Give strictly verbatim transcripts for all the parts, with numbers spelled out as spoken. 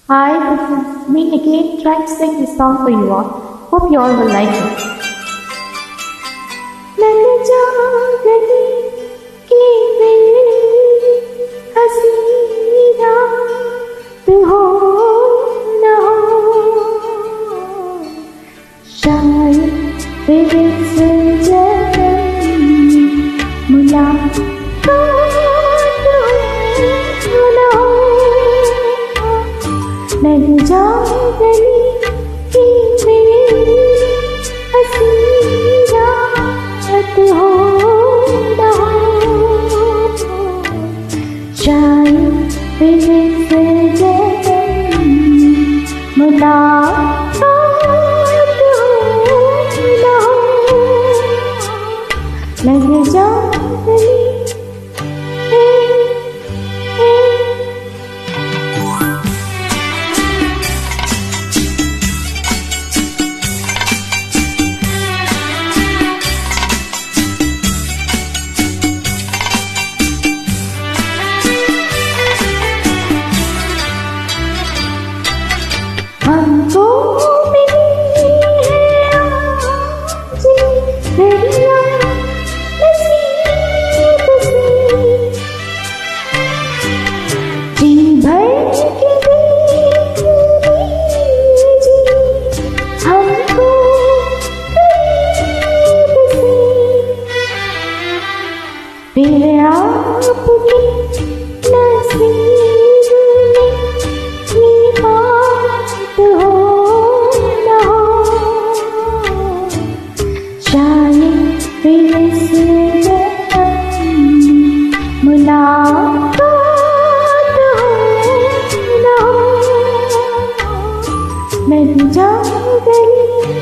Hi, this is me again trying to sing this song for you all. Hope you all will like it. लग जा गले की मेरी हंसी रात हो न हो, शायद तेरे से जन्म मुलाकात हो न हो। लग जा गले की मेरी हंसी रात हो न हो, शायद तेरे से जन्म मुलाकात हो न हो। लग जा गले हमको मिली है आज दरिया नसीब से, जी भर के देख लीजिए हमको करीब से, फिर आपके नसीब में ये बात हो न हो, शायद तेरे से जन्म मुलाकात हो न हो। लग जा गले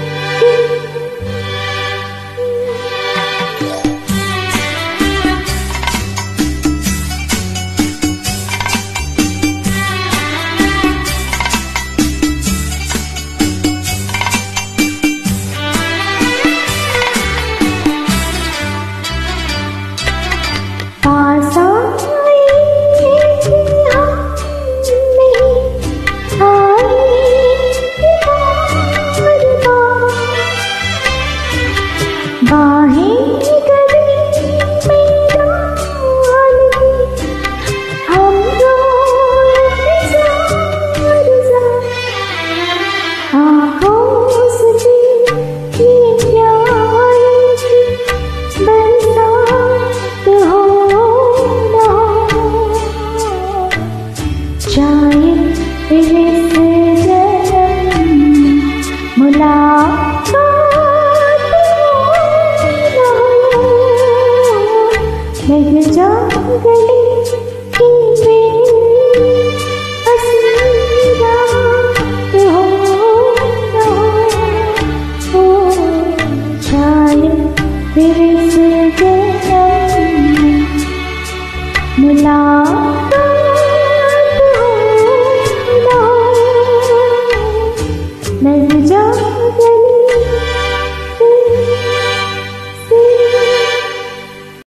पास आए हम नहीं आए बार बार, बाहें गले में डाल के हम रोए जार जार, आँखों से ये प्यार की बरसात हो न हो, शायद तेरे से जन्म मुलाकात हो न हो। लग जा गले की